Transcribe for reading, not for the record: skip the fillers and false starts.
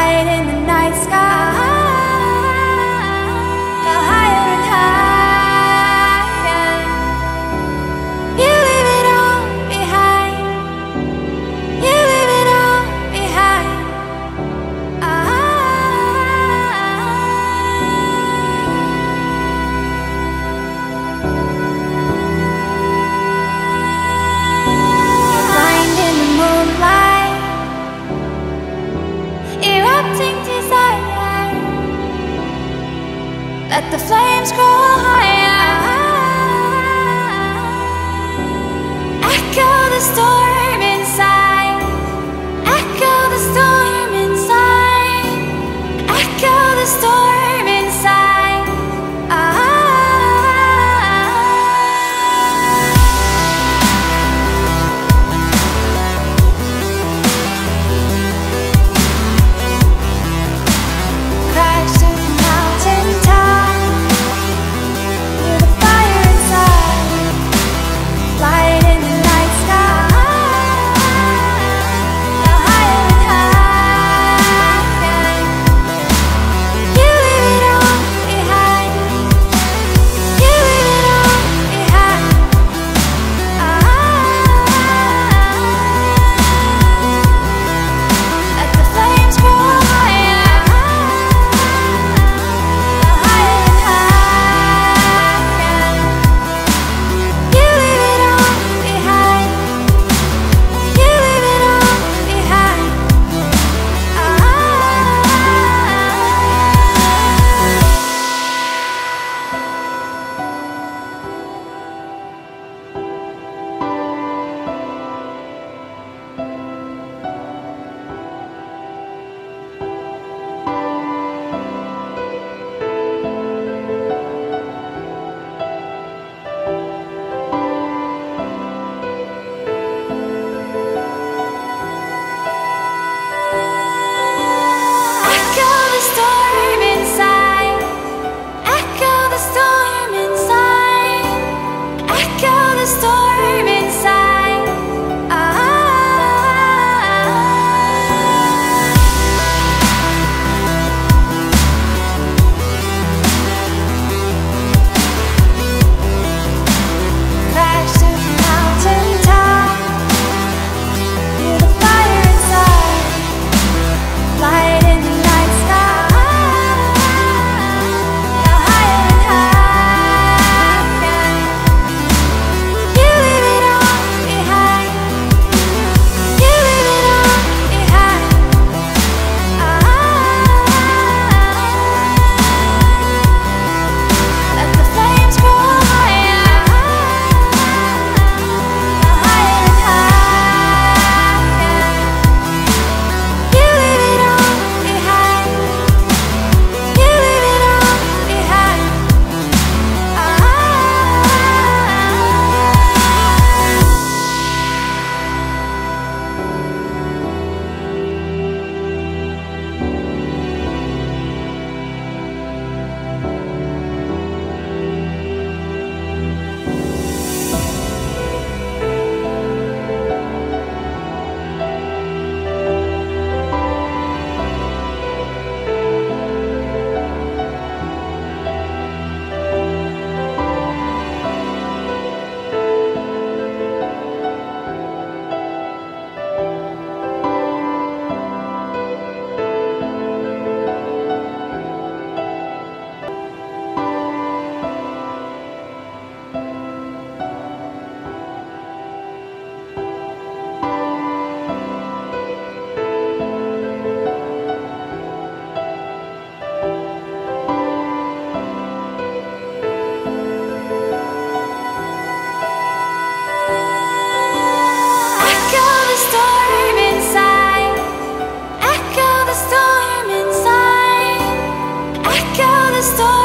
light in the night sky. Go higher and higher. You leave it all behind. You leave it all behind. You're blind in the moonlight, erupting desire. Let the flames grow higher. Echo the storm inside. Echo the storm inside. Echo the storm inside. Crash to the mountain top. Feel the fire inside. Light in the night sky. Go higher and higher. You leave it all behind. You leave it all behind. Let the flames grow higher. Go higher and higher. You leave it all behind. You leave it all behind. Echo the storm inside. Echo the storm inside. Echo the storm inside. Crash to the mountain top. Feel the fire inside. Light in the night sky. Go higher and higher. You leave it all behind. You leave it all behind. Let the flames grow higher. Go higher and higher. You leave it all behind. You leave it all behind. Echo the storm inside. Echo the storm inside. Echo the storm